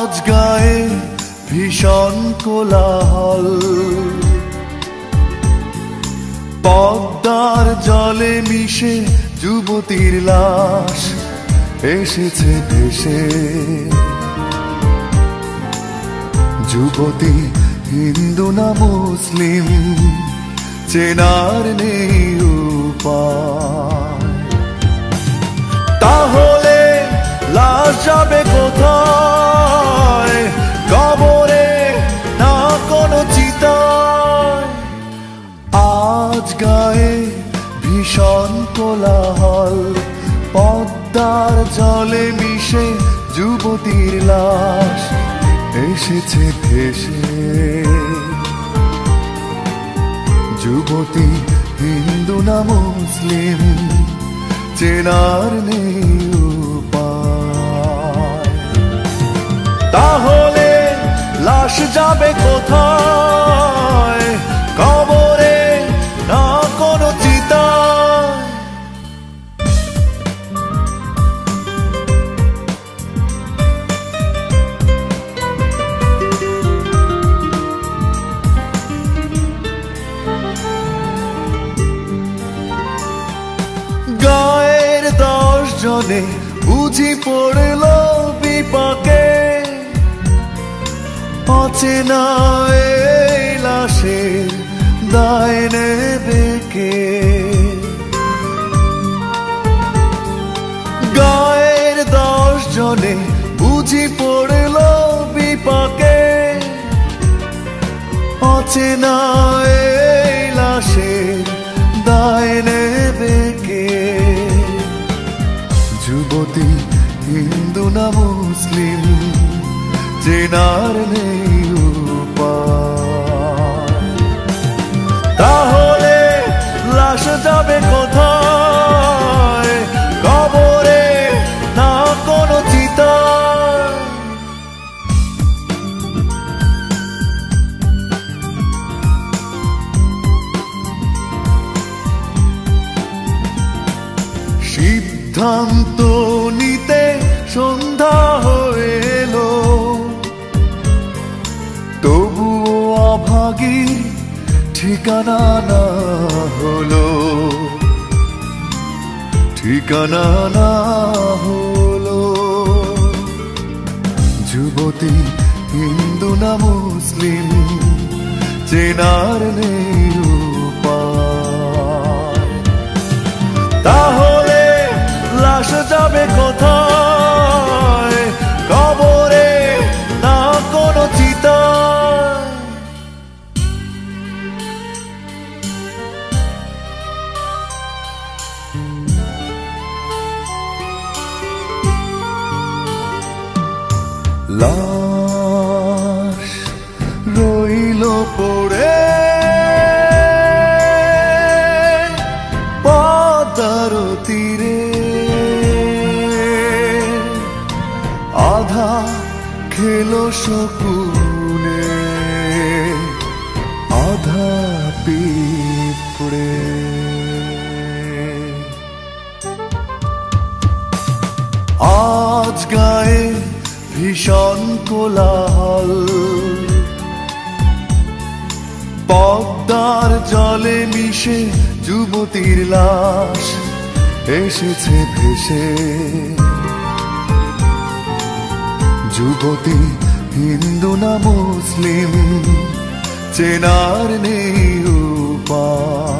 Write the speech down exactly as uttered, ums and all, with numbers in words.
আজ গায়ে ভীষণ কোলাহল, পদ্মার জলে মিশে যুবতীর লাশ এসেছে ভেসে। যুবতী হিন্দু না মুসলিম চেনার নেই উপায়। তাহলে লাশ যাবে কোথায়? কবরে না কোনো চিতায়। আজ গায়ে ভীষণ কোলাহল, পদ্মার জলে মিশে যুবতীর লাশ এসেছে ভেসে। যুবতী হিন্দু না মুসলিম চেনার নেই উপায়। তাহলে লাশ যাবে কোথায়? কবরে না কোনো চিতায়। গায়ের দশ জনে বুঝি পড়ল বিপাকে, অচেনা এই লাশের দায় নেবে কে? গায়ের দশ জনে বুঝি পড়ল বিপাকে, অচেনা এই লাশের দায় নেবে কে? যুবতী হিন্দু না মুসলিম চেনার নেই উপায়। তাহলে লাশ যাবে কোথায়? কবরে না কোনো চিতায়। সিদ্ধান্ত নিতে সন্ধ্যা হয়ে এলো, তবুও অভাগী ঠিকানা না হলো, ঠিকানা না হলো। যুবতী হিন্দু না মুসলিম চেনার নেই উপায়। তাহলে লাশ যাবে কোথায়? কবরে না কোনো চিতায়। লাশ রইল পড়ে পদ্মার তীরে, আধা খেলো শকুনে আধা পিঁপড়ে। আজ গায়ে ভীষণ কোলাহল, পদ্মার জলে মিশে যুবতীর লাশ এসেছে ভেসে। যুবতী হিন্দু না মুসলিম চেনার নেই উপায়।